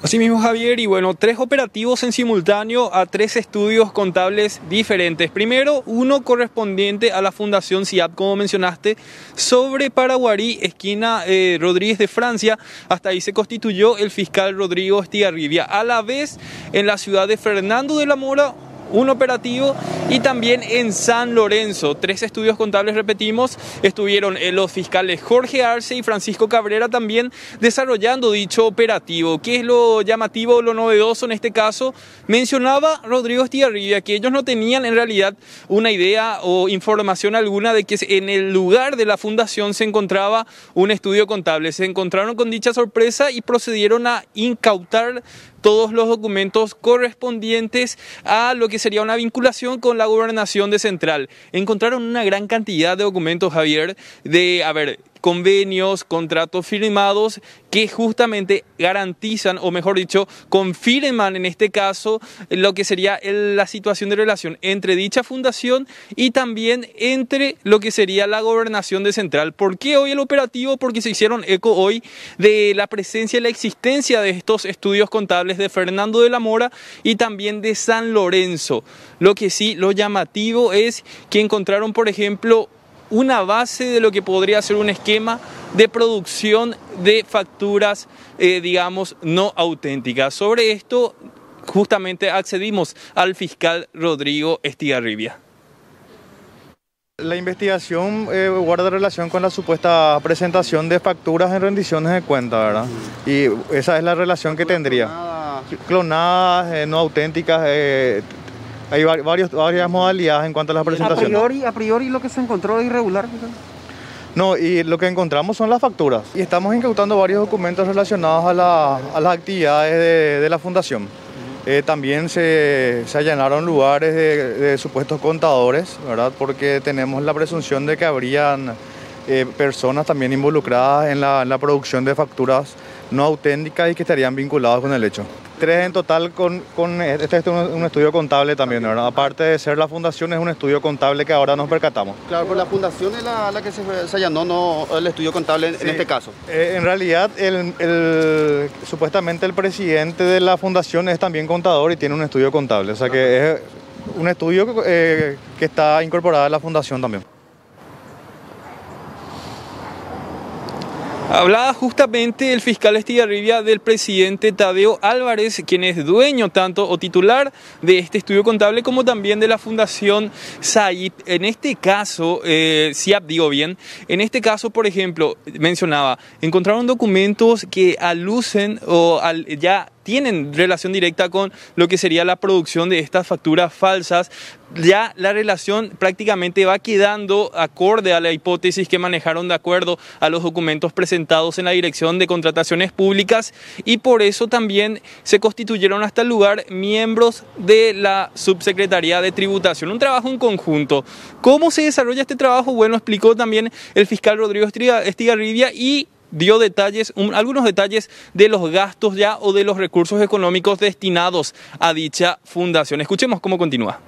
Así mismo, Javier, y bueno, 3 operativos en simultáneo a 3 estudios contables diferentes. Primero, uno correspondiente a la Fundación SIAP, como mencionaste, sobre Paraguarí, esquina Rodríguez de Francia. Hasta ahí se constituyó el fiscal Rodrigo Estigarribia. A la vez, en la ciudad de Fernando de la Mora, un operativo, y también en San Lorenzo, 3 estudios contables, repetimos, estuvieron los fiscales Jorge Arce y Francisco Cabrera también desarrollando dicho operativo. ¿Qué es lo llamativo, lo novedoso en este caso? Mencionaba Rodrigo Estigarribia que ellos no tenían en realidad una idea o información alguna de que en el lugar de la fundación se encontraba un estudio contable. Se encontraron con dicha sorpresa y procedieron a incautar todos los documentos correspondientes a lo que sería una vinculación con la gobernación de Central. Encontraron una gran cantidad de documentos, Javier, de, convenios, contratos firmados que justamente garantizan, o mejor dicho, confirman en este caso lo que sería la situación de relación entre dicha fundación y también entre lo que sería la gobernación de Central. ¿Por qué hoy el operativo? Porque se hicieron eco hoy de la presencia y la existencia de estos estudios contables de Fernando de la Mora y también de San Lorenzo. Lo que sí, lo llamativo es que encontraron, por ejemplo, una base de lo que podría ser un esquema de producción de facturas, no auténticas. Sobre esto, justamente accedimos al fiscal Rodrigo Estigarribia. La investigación guarda relación con la supuesta presentación de facturas en rendiciones de cuenta, ¿verdad? Y esa es la relación que tendría. Clonadas, no auténticas. Hay varias modalidades en cuanto a la presentación. A priori lo que se encontró es irregular. No, y lo que encontramos son las facturas. Y estamos incautando varios documentos relacionados a las actividades de la fundación. También se allanaron lugares de supuestos contadores, ¿verdad? Porque tenemos la presunción de que habrían personas también involucradas en la producción de facturas no auténticas y que estarían vinculadas con el hecho. 3 en total este es un estudio contable también, ¿verdad? Aparte de ser la fundación, es un estudio contable que ahora nos percatamos. Claro, pero la fundación es la que se allanó, no el estudio contable en este caso. En realidad, supuestamente el presidente de la fundación es también contador y tiene un estudio contable. O sea que es un estudio que está incorporado a la fundación también. Hablaba justamente el fiscal Estigarribia del presidente Tadeo Álvarez, quien es dueño tanto o titular de este estudio contable como también de la Fundación SAIP. En este caso, SIAP digo bien, en este caso, por ejemplo, mencionaba, encontraron documentos que alucen o ya tienen relación directa con lo que sería la producción de estas facturas falsas. Ya la relación prácticamente va quedando acorde a la hipótesis que manejaron de acuerdo a los documentos presentados en la Dirección de Contrataciones Públicas, y por eso también se constituyeron hasta el lugar miembros de la Subsecretaría de Tributación. Un trabajo en conjunto. ¿Cómo se desarrolla este trabajo? Bueno, explicó también el fiscal Rodrigo Estigarribia y dio algunos detalles de los gastos ya o de los recursos económicos destinados a dicha fundación. Escuchemos cómo continúa.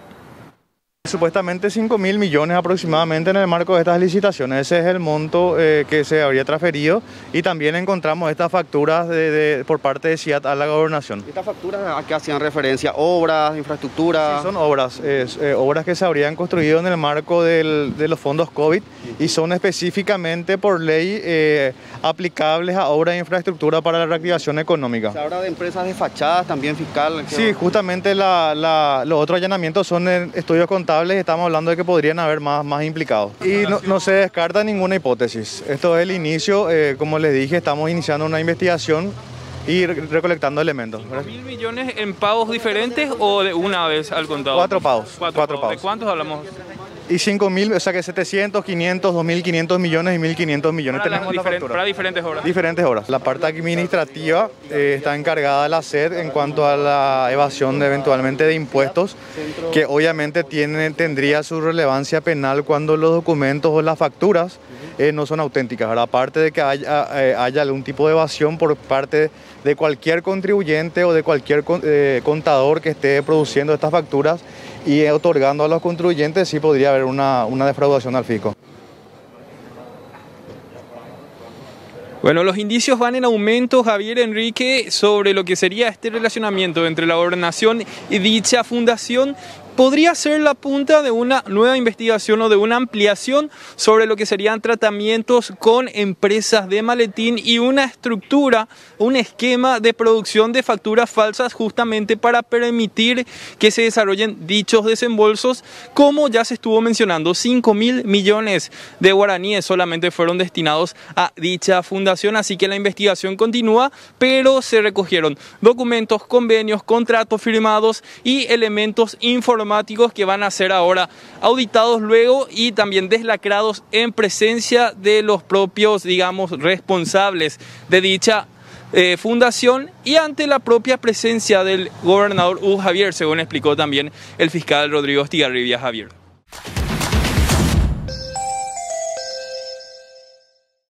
Supuestamente 5.000 millones aproximadamente en el marco de estas licitaciones. Ese es el monto que se habría transferido, y también encontramos estas facturas por parte de SIAT a la gobernación. ¿Estas facturas a qué hacían referencia? ¿Obras, infraestructura? Sí, son obras, obras que se habrían construido en el marco de los fondos COVID y son específicamente por ley aplicables a obras de infraestructura para la reactivación económica. ¿Se habla de empresas desfachadas también, fiscal? Sí, justamente los otros allanamientos son en estudios contables. Estamos hablando de que podrían haber más implicados. Y no se descarta ninguna hipótesis. Esto es el inicio, como les dije, estamos iniciando una investigación y recolectando elementos. ¿5.000 millones en pagos diferentes o de una vez al contado? 4 pagos. ¿De cuántos hablamos? Y 5.000, o sea que 700, 500, 2.500 millones y 1.500 millones. Tenemos para diferentes obras. Diferentes obras. La parte administrativa está encargada del hacer en cuanto a la evasión eventualmente de impuestos, que obviamente tendría su relevancia penal cuando los documentos o las facturas no son auténticas. Ahora, aparte de que haya algún tipo de evasión por parte de cualquier contribuyente o de cualquier contador que esté produciendo estas facturas y otorgando a los contribuyentes, sí podría haber una defraudación al fisco. Bueno, los indicios van en aumento, Javier Enrique, sobre lo que sería este relacionamiento entre la gobernación y dicha fundación. Podría ser la punta de una nueva investigación o de una ampliación sobre lo que serían tratamientos con empresas de maletín y una estructura, un esquema de producción de facturas falsas justamente para permitir que se desarrollen dichos desembolsos, como ya se estuvo mencionando, 5.000 millones de guaraníes solamente fueron destinados a dicha fundación, así que la investigación continúa, pero se recogieron documentos, convenios, contratos firmados y elementos informáticos que van a ser ahora auditados luego y también deslacrados en presencia de los propios, digamos, responsables de dicha fundación y ante la propia presencia del gobernador Hugo Javier, según explicó también el fiscal Rodrigo Estigarribia. Javier.